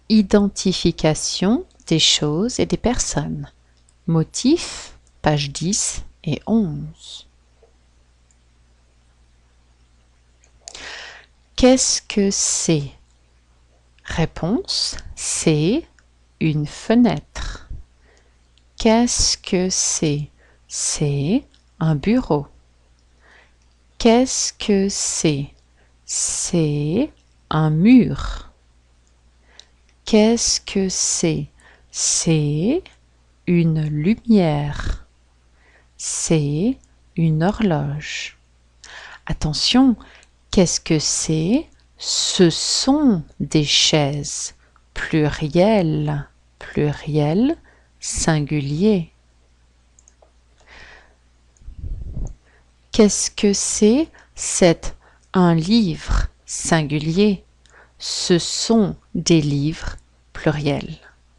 Identification des choses et des personnes. Motif, pages 10 et 11. Qu'est-ce que c'est? Réponse, c'est une fenêtre. Qu'est-ce que c'est? C'est un bureau. Qu'est-ce que c'est? C'est un mur. Qu'est-ce que c'est? C'est une lumière. C'est une horloge. Attention, qu'est-ce que c'est? Ce sont des chaises. Pluriel, pluriel, singulier. Qu'est-ce que c'est? C'est un livre, singulier. Ce sont des livres, pluriel.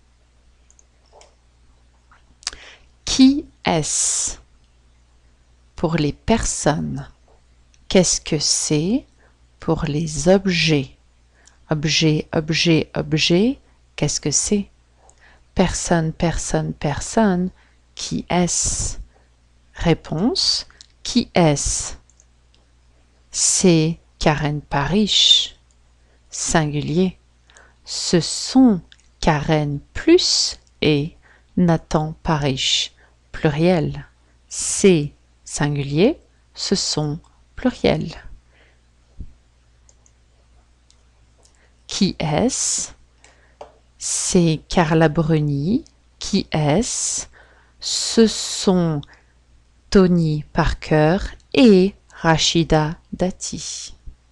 Qui est-ce? Pour les personnes. Qu'est-ce que c'est? Pour les objets. Objet, objet, objet, qu'est-ce que c'est? Personne, personne, personne. Qui est-ce? Réponse, qui est-ce? C'est Karen Parrish. Singulier. Ce sont Karen plus et Nathan Parrish. Pluriel. C'est singulier. Ce sont pluriel. Qui est-ce? C'est Carla Bruni. Qui est-ce? Ce sont Tony Parker et Rachida Dati.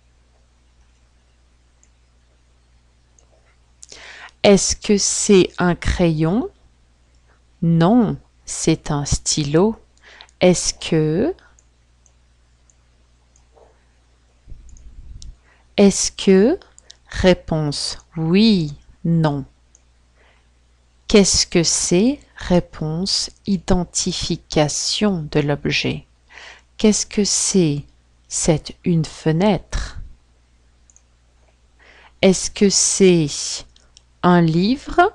Est-ce que c'est un crayon? Non, c'est un stylo. Est-ce que Réponse oui, non. Qu'est-ce que c'est? Réponse identification de l'objet. Qu'est-ce que c'est? C'est une fenêtre. Est-ce que c'est un livre?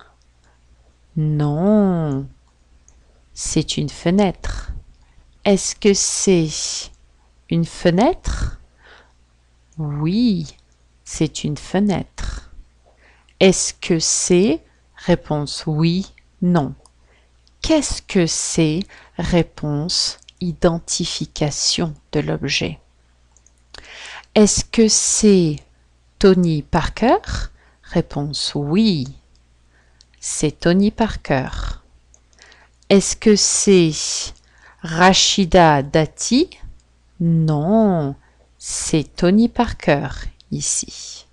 Non, c'est une fenêtre. Est-ce que c'est une fenêtre? Oui, c'est une fenêtre. Est-ce que c'est? Réponse oui, non. Qu'est-ce que c'est? Réponse identification de l'objet. Est-ce que c'est Tony Parker? Réponse oui, c'est Tony Parker. Est-ce que c'est Rachida Dati? Non, c'est Tony Parker ici.